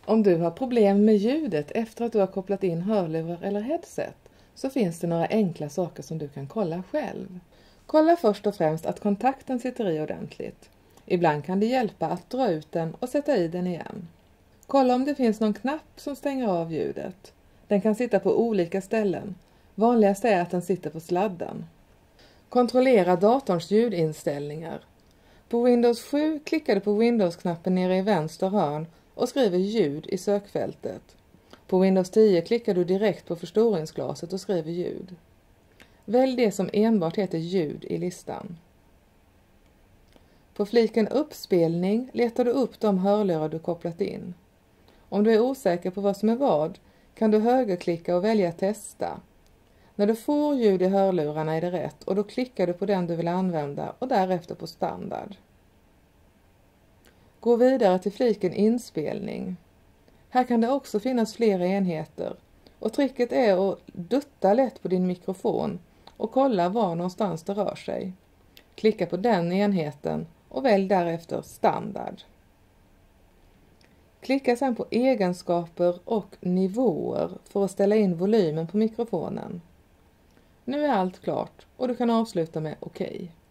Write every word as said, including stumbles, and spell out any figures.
Om du har problem med ljudet efter att du har kopplat in hörlurar eller headset så finns det några enkla saker som du kan kolla själv. Kolla först och främst att kontakten sitter i ordentligt. Ibland kan det hjälpa att dra ut den och sätta i den igen. Kolla om det finns någon knapp som stänger av ljudet. Den kan sitta på olika ställen. Vanligast är att den sitter på sladden. Kontrollera datorns ljudinställningar. På Windows sju klickar du på Windows-knappen nere i vänster hörn och skriver ljud i sökfältet. På Windows tio klickar du direkt på förstoringsglaset och skriver ljud. Välj det som enbart heter ljud i listan. På fliken uppspelning letar du upp de hörlurar du kopplat in. Om du är osäker på vad som är vad kan du högerklicka och välja testa. När du får ljud i hörlurarna är det rätt och då klickar du på den du vill använda och därefter på standard. Gå vidare till fliken inspelning. Här kan det också finnas flera enheter och tricket är att dutta lätt på din mikrofon och kolla var någonstans det rör sig. Klicka på den enheten och välj därefter standard. Klicka sedan på egenskaper och nivåer för att ställa in volymen på mikrofonen. Nu är allt klart och du kan avsluta med OK.